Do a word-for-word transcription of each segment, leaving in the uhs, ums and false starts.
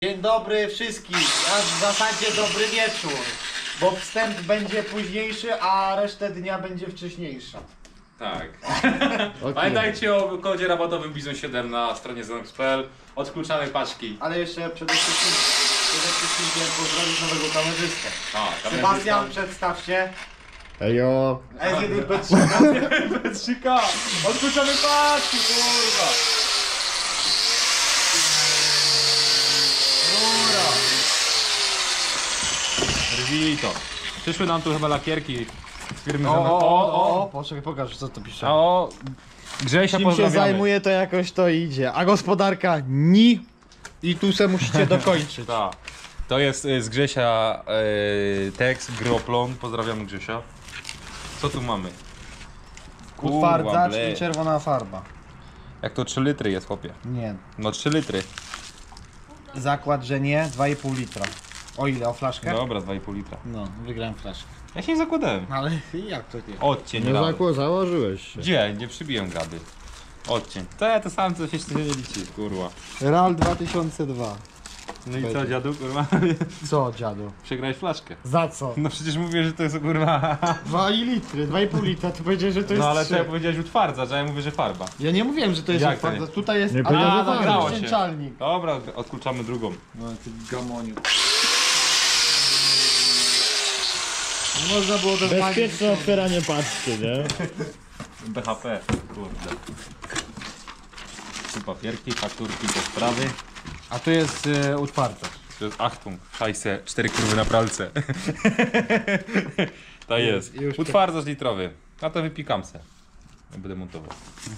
Dzień dobry wszystkim, a w zasadzie dobry wieczór, bo wstęp będzie późniejszy, a resztę dnia będzie wcześniejsza. Tak. Okay. Pamiętajcie o kodzie rabatowym Bizon siedem na stronie zenox kropka p l. Odkluczamy paczki. Ale jeszcze przede wszystkim, przede wszystkim chciałem pozdrowić nowego kamerzystę. A, Sebastian, przedstaw się. Ejo. S jeden P trzy. P trzy K! Odkluczamy paczki, kurwa! Rwili to. Przyszły nam tu chyba lakierki z firmy O, Zenox. o, o, o, poczekaj, pokaż co to pisze. O, Grzesia Czym się pozdrawiamy. zajmuje, to jakoś to idzie. A gospodarka ni. I tu se musicie dokończyć. Tak. To jest y, z Grzesia y, tekst, Gryoplon. Pozdrawiamy Grzesia. Co tu mamy? Kurwa, Utwardzacz ble. i czerwona farba. Jak to trzy litry jest, chłopie? Nie. No trzy litry. Zakład, że nie, dwa i pół litra. O ile? O flaszkę? Dobra, dwa i pół litra. No, wygrałem flaszkę. Ja się nie zakładałem. Ale jak to nie? Odcień Nie rady. zakło, założyłeś się. Gdzie? Nie przybiłem gady. Odcień. To ja to sam co się nie liczy, kurwa. Real dwa tysiące dwa. No i co, dziadu, kurwa? Co, dziadu? Przegrałeś flaszkę. Za co? No przecież mówię, że to jest kurwa. Dwa litry, dwa i pół litra, tu powiedziałeś, że to jest No ale trzy. ty powiedziałeś utwardza, że ja mówię, że farba. Ja nie mówiłem, że to jest Jak to utwardzacz. nie? Tutaj jest Nie powiedział, że farba. nagrało się. rozdzielczalnik. Dobra, odkluczamy drugą. No ty gamoniu. Nie można było to Bezpieczne otwieranie paczki, nie? B H P, kurde. Tu papierki, fakturki do sprawy. A tu jest y, utwardzacz. To jest Achtung, szajse, cztery kurwy na pralce. To jest. już Utwardzacz litrowy. A to wypikam se. Ja będę montował.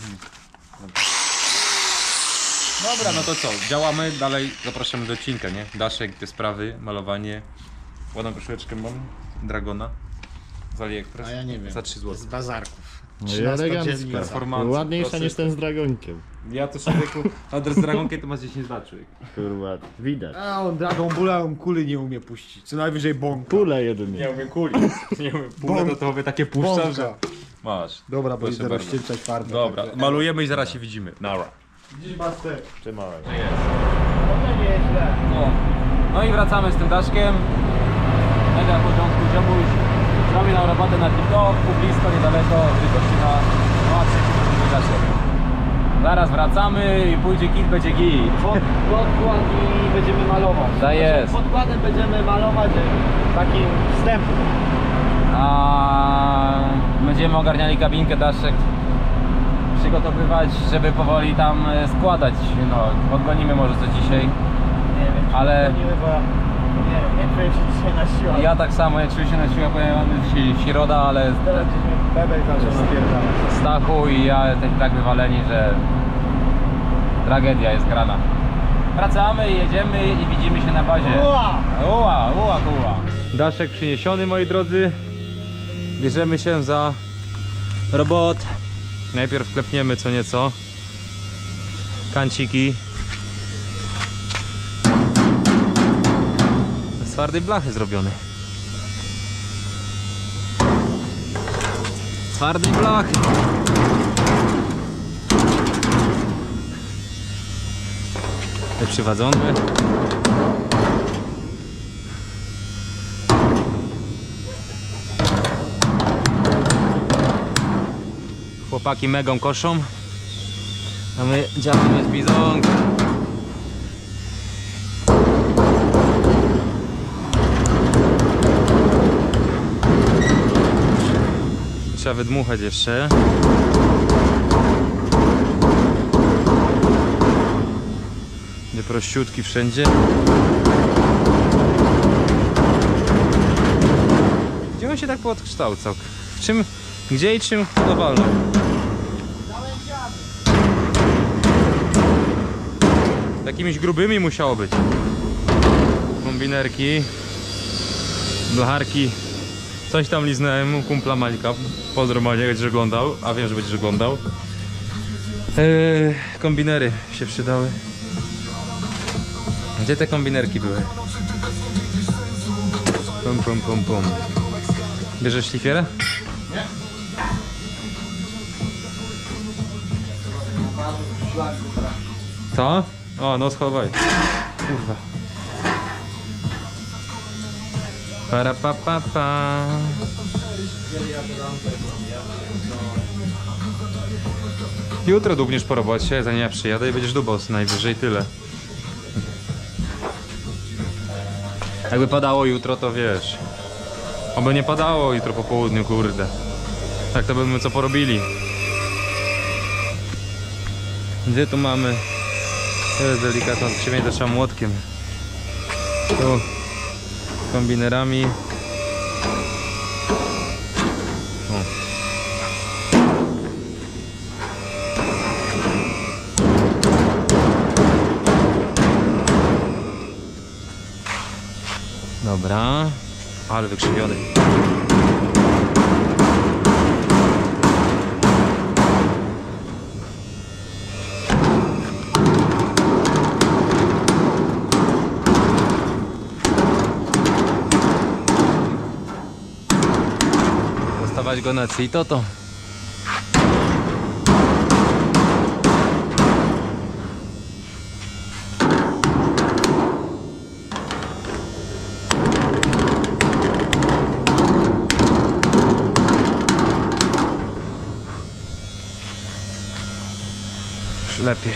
Dobra, no to co? Działamy dalej. Zapraszamy do odcinka, nie? Daszek, te sprawy, malowanie. Ładną koszuleczkę mam. Dragona. Z AliExpress. A ja nie wiem. Za trzy złote. Z bazarków. No i trzynastodziennica. elegancko. Performance. Ładniejsza proces. niż ten z dragonkiem. Ja to człowieku, adres z dragonkiem to masz dziesięć lat, człowiek. Kurwa, widać. A on Dragon Balla, on kuli nie umie puścić. Co najwyżej bąka. Pule jedynie. Nie umiem kuli. Nie umiem pulę, to tobie takie puszczam, że... Bąka. Masz. Dobra, bo Proszę idę bardzo. rozścielczać farbę. Dobra, malujemy i zaraz się widzimy. Nara. Dziś bastek. Trzymałem. To nie jest źle. No. No i wracamy z tym Daszkiem. Mega w porządku, ziomuś. Zrobię nam robotę na TikTok, blisko, niedaleko, Wykościna. No a trzeci Daszek. Zaraz wracamy i pójdzie kit, będzie git. Pod, podkład i będziemy malować. Tak jest. Podkładem będziemy malować taki wstęp. A będziemy ogarniali kabinkę, Daszek. Przygotowywać, żeby powoli tam e, składać. No, odgonimy może co dzisiaj. Nie wiem, czy Ale- to nie, bo ja nie wiem, nie czuję się dzisiaj na siłę. Ja tak samo, ja czuję się na siłę, powiem, mamy dzisiaj środa, ale Teraz gdzieś mnie bebek zaczął napierdalać. Stachu i ja tak, tak wywaleni, że tragedia jest grana. Wracamy, jedziemy i widzimy się na bazie. Ua! Uła, uła, uła. Daszek przyniesiony, moi drodzy. Bierzemy się za robot. Najpierw klepniemy co nieco kanciki z twardej blachy zrobiony. Twardej blachy. Przywadzony. Chłopaki megą koszą, a my działamy z bizonką. Trzeba wydmuchać jeszcze. Będzie prościutki wszędzie. Gdzie on się tak podkształcał? W czym, gdzie i czym hodowalno? Takimiś grubymi musiało być. Kombinerki, blacharki. Coś tam liznąłem u kumpla Maćka. Pozdro Maciek, że oglądał, a wiem, że będziesz oglądał. Eee, kombinery się przydały. Gdzie te kombinerki były? Pum, pum, pum, pum. Bierzesz szlifierę? Nie. Co? O, no schowaj. Kurwa. Para pa pa pa. Jutro dubniesz po robocie, zanim ja przyjadę i będziesz dubał najwyżej tyle. Jakby padało jutro, to wiesz. Oby nie padało jutro po południu, kurde. Tak to byśmy co porobili. Gdzie tu mamy? To jest delikatne odkrzywienie, to trzeba młotkiem. Tu kombinerami. O. Dobra, ale wykrzywiony. Zostawać go na cito to. Już lepiej.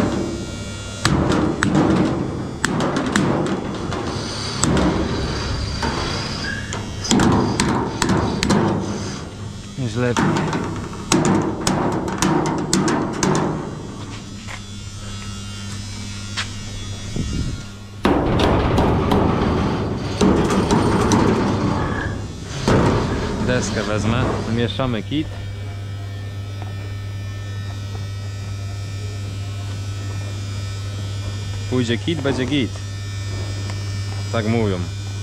Już lepiej. Deskę wezmę, mieszamy kit. Pójdzie kit, będzie git. Tak mówią.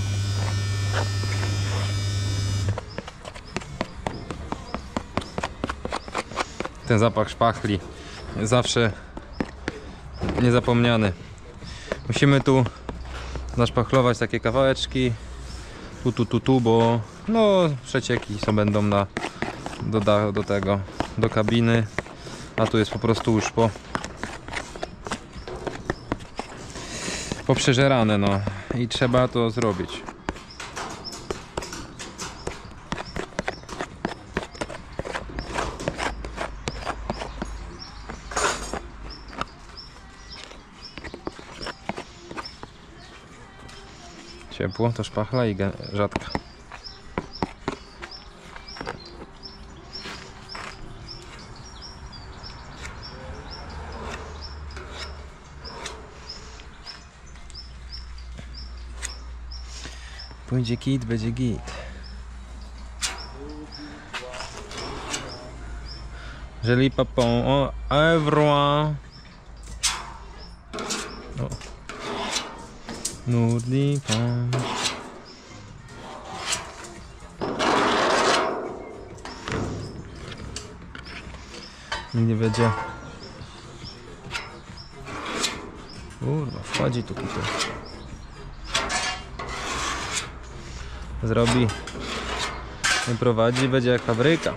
Ten zapach szpachli zawsze niezapomniany. Musimy tu zaszpachlować takie kawałeczki. Tu, tu, tu, tu, bo no przecieki są będą na do, do tego, do kabiny. A tu jest po prostu już po poprzeżerane, no i trzeba to zrobić. Ciepło, to szpachla i rzadka. Pójdzie kit, będzie git. Joli papon, o, everyone. Nudli pan. Nie będzie. Kurwa, wchodzi tu kitu. Zrobi. Prowadzi, będzie jak fabryka.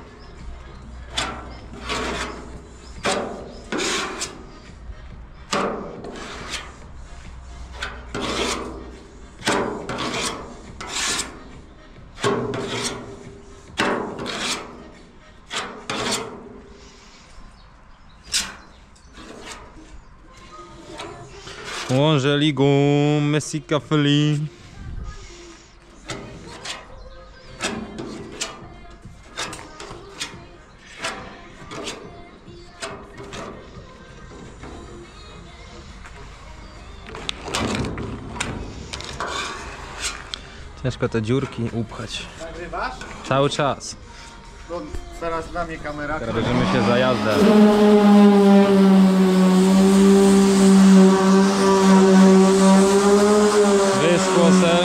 Angeli go Messi Cafeli. Ciężko te dziurki upchać. Nagrywasz? Cały czas. To teraz na mnie kamera. Teraz bierzemy się za jazdę. Wyschło se.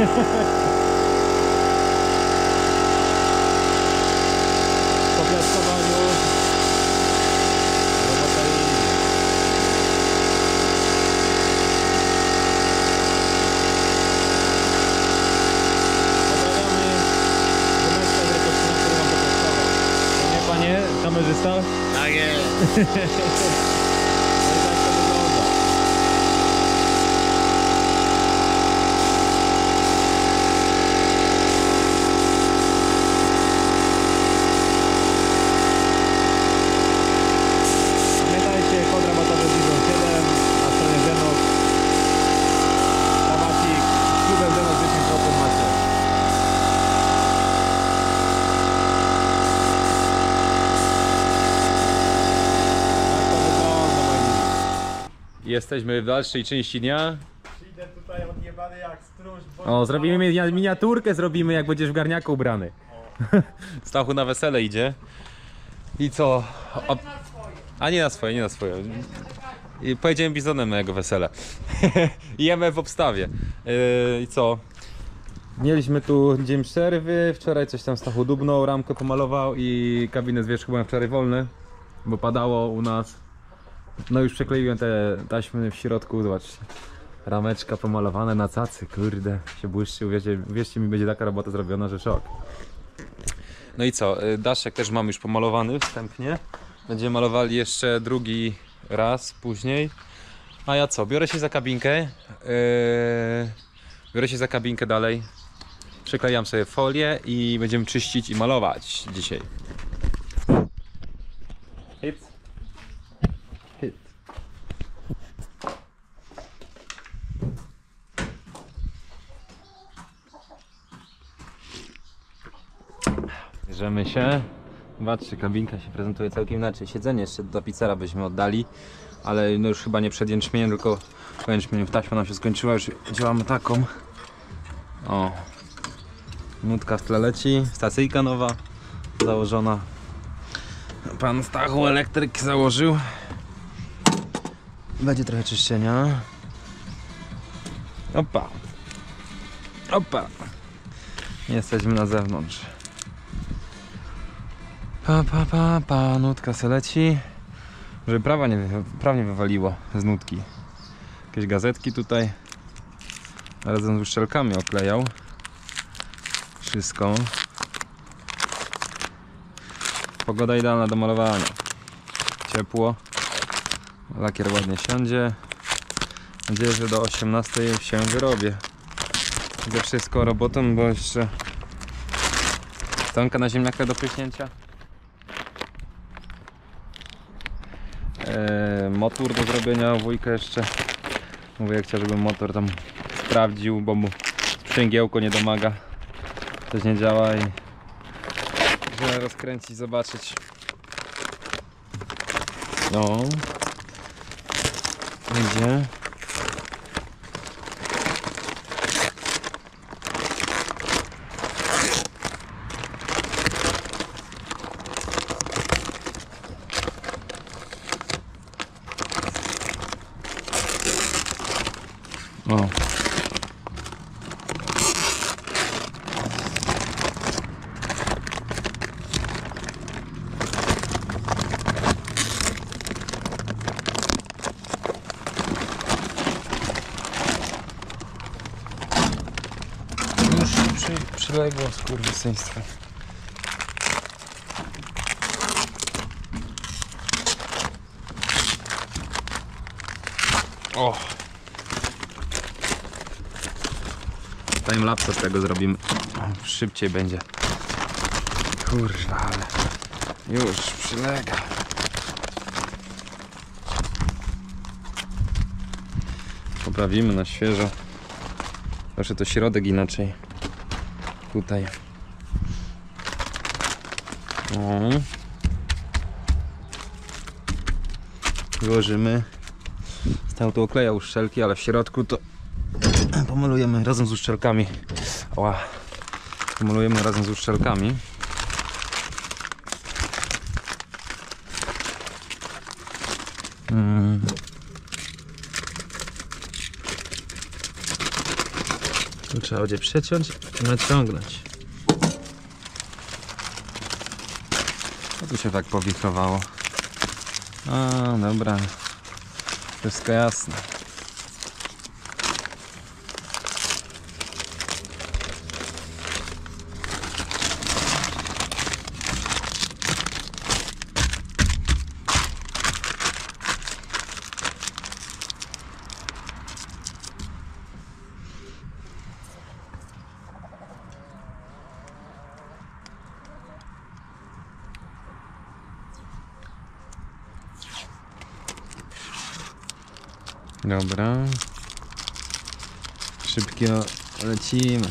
Po piaskowaniu robota idzie. Pozdrawiamy Domeczka z Rekoszczyna, który nam popiaskował. To nie, panie kamerzysta? Tak jest. No i tak to wygląda. Pamiętajcie, kod rabatowy Bizon siedem na stronie Genox. Rabacik z klubem Genox dziesięć procent macie. Tak to wygląda, moi mili. Jesteśmy w dalszej części dnia. Idę tutaj odjebany jak stróż. bo- O, zrobimy minia- miniaturkę, zrobimy jak będziesz w garniaku ubrany. Stachu na wesele idzie. I co? O, a nie na swoje, nie na swoje. I pojedziemy bizonem na jego wesele. I jemy w obstawie. Yy, I co? Mieliśmy tu dzień przerwy, wczoraj coś tam Stachu dubnął, ramkę pomalował i kabinet z wierzchu byłem wczoraj wolny, bo padało u nas. No już przekleiłem te taśmy w środku, zobaczcie. Rameczka pomalowane na cacy, kurde, się błyszczy, uwierzcie, uwierzcie mi, będzie taka robota zrobiona, że szok. No i co, y, daszek też mam już pomalowany wstępnie. Będziemy malowali jeszcze drugi raz później. A ja co, biorę się za kabinkę. Yy, biorę się za kabinkę dalej. Przyklejam sobie folię i będziemy czyścić i malować dzisiaj. Hit. Hit. Bierzemy się. Zobaczcie, kabinka się prezentuje całkiem inaczej. Siedzenie jeszcze do tapicara byśmy oddali, ale no już chyba nie przed jęczmieniem, tylko po jęczmieniu taśma nam się skończyła. Już działamy taką. O. Nutka w tle leci. Stacyjka nowa założona. Pan Stachu elektryk założył. Będzie trochę czyszczenia. Opa. Opa. Jesteśmy na zewnątrz. Pa, pa, pa, pa, nutka se leci. Żeby prawa nie, praw nie wywaliło z nutki. Jakieś gazetki tutaj. Razem z uszczelkami oklejał. Wszystko. Pogoda idealna do malowania. Ciepło. Lakier ładnie siądzie. Mam nadzieję, że do osiemnastej się wyrobię. Ze wszystko robotą, bo jeszcze stonka na ziemniaka do prychnięcia. Eee, motor do zrobienia, wujka jeszcze. Mówię, jak chciał, żebym motor tam sprawdził, bo mu sprzęgiełko nie domaga. Coś nie działa i żeby rozkręcić, zobaczyć. No. Idzie. O. Już przy, przyległo skurwysyństwo. O! Timelapse z tego zrobimy. O, szybciej będzie. Kurwa, ale już przylega. Poprawimy na świeżo. Proszę, to środek inaczej. Tutaj. O. Włożymy. Stał tu oklejał uszczelki, ale w środku to pomalujemy razem z uszczelkami. Ła. Pomalujemy razem z uszczelkami. Hmm. Tu trzeba będzie przeciąć i naciągnąć. Co tu się tak powichrowało? A, dobra. Wszystko jasne. Dobra. Szybko lecimy.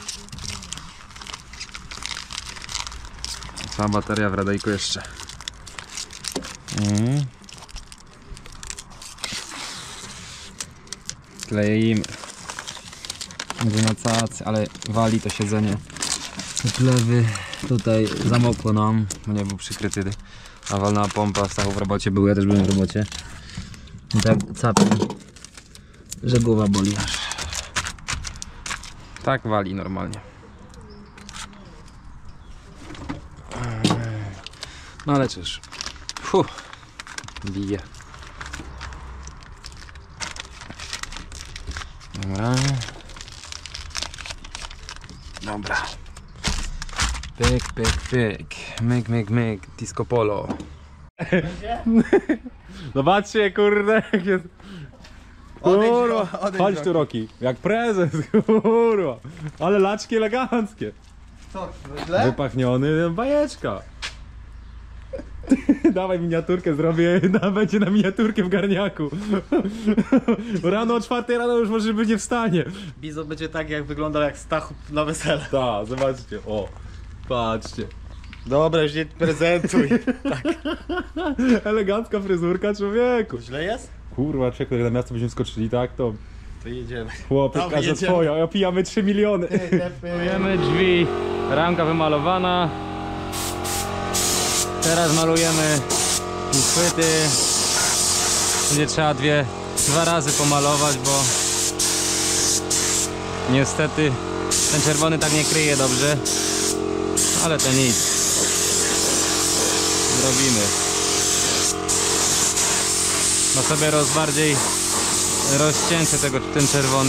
Cała bateria w radyjku jeszcze. Mhm. Kleimy. Będzie na cacy, ale wali to siedzenie. Plewy tutaj zamokło nam, bo nie był przykryty. A walna pompa w Stachu w robocie był, ja też byłem w robocie. I tak capi, że głowa boli aż. Tak wali normalnie. No ale czyż. Fuh. Bije. Dobra. Dobra. Pyk, pyk, pyk. Myk, myk, myk. Disco polo. Zobaczcie, kurde, jak jest. Kurwa, chodź tu, Roki, jak prezes, kurwa. Ale laczki eleganckie. Co, źle? Wypachniony, bajeczka. Dawaj miniaturkę zrobię, da, będzie na miniaturkę w garniaku. Rano o czwartej rano już może być nie wstanie. Bizo będzie tak, jak wyglądał jak Stachu na wesele. Tak, zobaczcie, o, patrzcie. Dobra, już nie prezentuj. Elegancka fryzurka, człowieku. Źle jest? Kurwa, czekaj, na miasto byśmy skoczyli, tak to... To jedziemy. Chłopie, Tam każda jedziemy. swoja, opijamy trzy miliony. Malujemy drzwi, ramka wymalowana. Teraz malujemy uchwyty. Będzie trzeba dwie, dwa razy pomalować, bo niestety ten czerwony tak nie kryje dobrze. Ale to nic. Zrobimy. Ma sobie roz bardziej rozcięty tego, ten czerwony.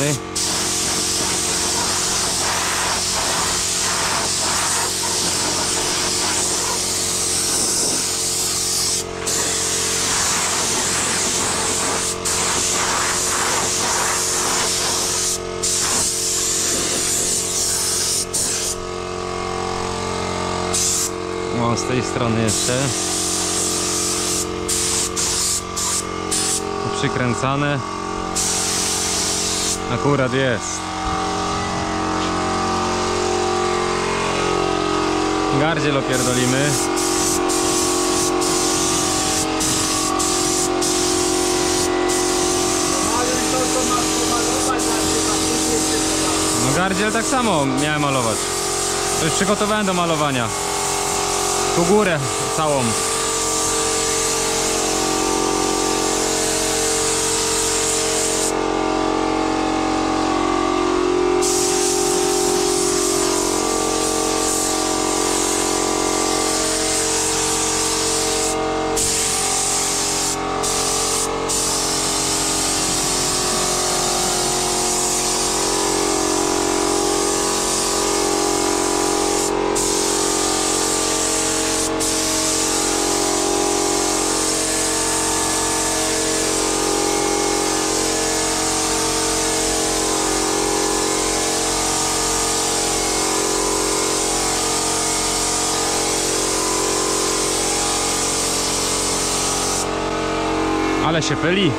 O, z tej strony jeszcze. Tu przykręcane. Akurat jest. Gardziel opierdolimy. No gardziel tak samo miałem malować. To już przygotowałem do malowania. Tu górę całą. Ale się pyli.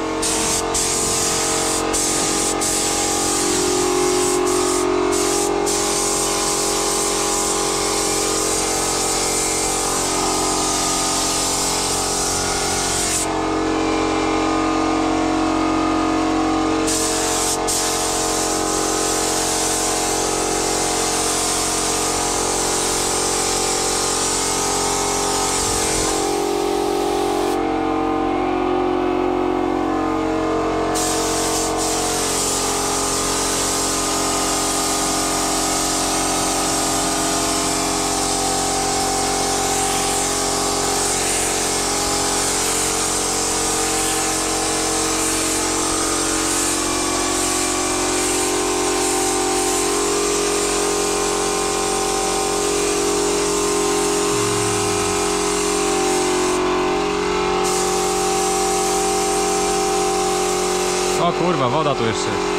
O kurwa, woda tu jeszcze jest.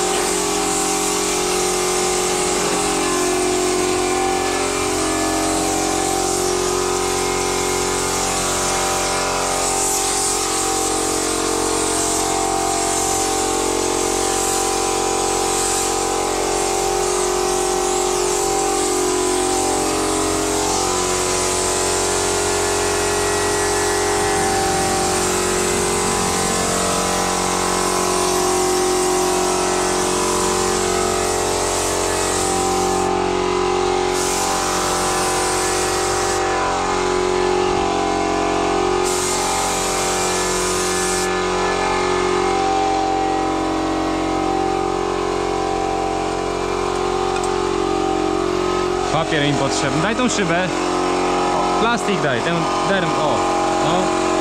Papier im potrzebny. Daj tą szybę. Plastik daj, ten derm, o. No.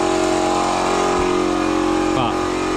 Pa.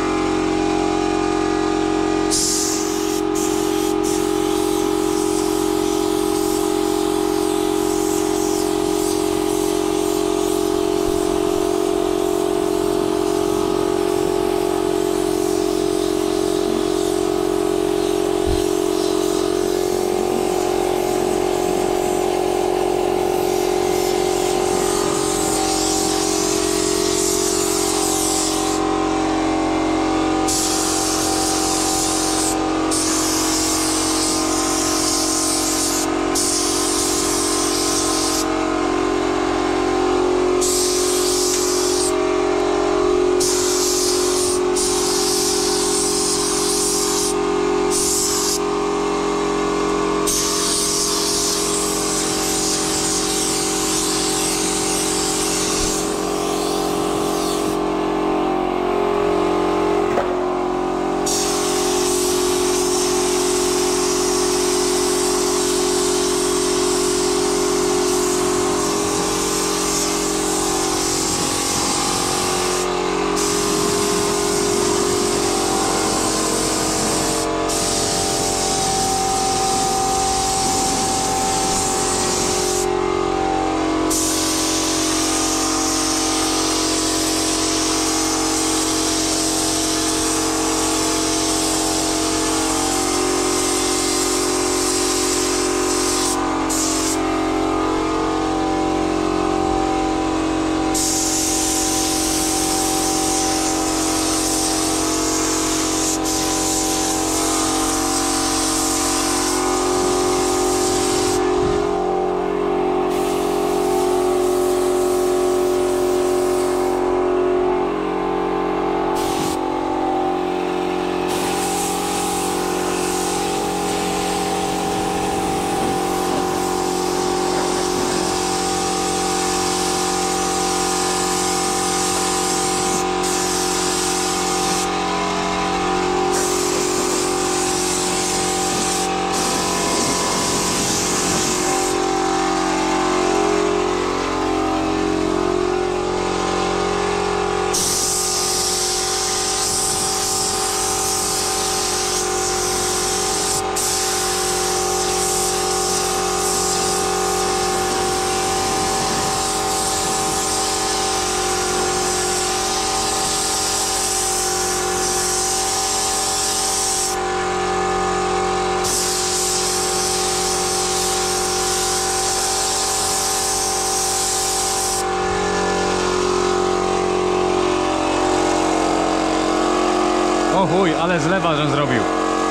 O chuj, ale zlewa, żem zrobił.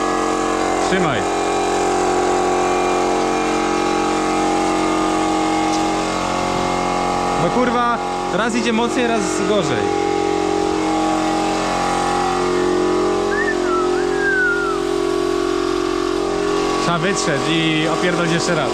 Trzymaj. No kurwa, raz idzie mocniej, raz gorzej. Trzeba wytrzeć i opierdolić jeszcze raz.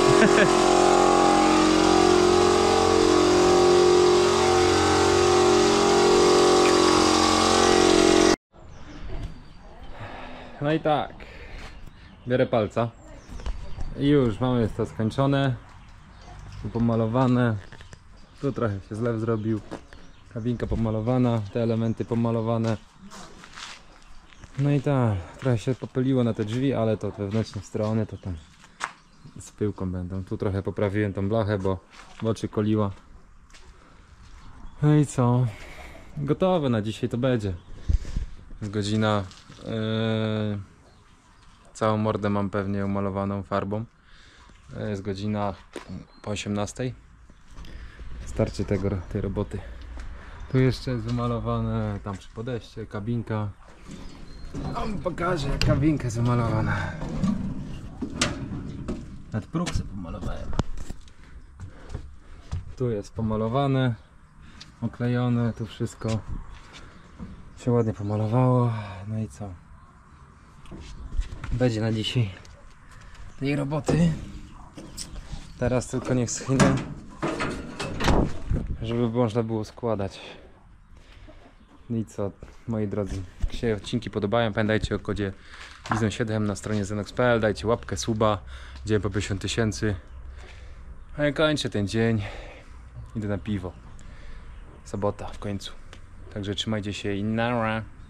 No i tak, biorę palca i już mamy to skończone, tu pomalowane, tu trochę się zlew zrobił, kabinka pomalowana, te elementy pomalowane. No i tak, trochę się popyliło na te drzwi, ale to wewnętrzne strony to tam z pyłką będą. Tu trochę poprawiłem tą blachę, bo w oczy koliła. No i co? Gotowe na dzisiaj to będzie. Godzina Yy, całą mordę mam pewnie umalowaną farbą. Yy, jest godzina po osiemnastej. Starczy tego, tej roboty. Tu jeszcze jest wymalowane, tam przy podejście, kabinka. Wam pokażę, jak kabinka jest wymalowana. Nad próg sobie pomalowałem. Tu jest pomalowane, oklejone, tu wszystko się ładnie pomalowało. No i co? Będzie na dzisiaj tej roboty. Teraz tylko niech schnie, żeby można było składać. No i co, moi drodzy, jak się odcinki podobają, pamiętajcie o kodzie Bizon siedem na stronie zenox kropka p l, dajcie łapkę, suba, idziemy po pięćdziesiąt tysięcy. A ja kończę ten dzień, idę na piwo. Sobota w końcu. Także trzymajcie się i nara.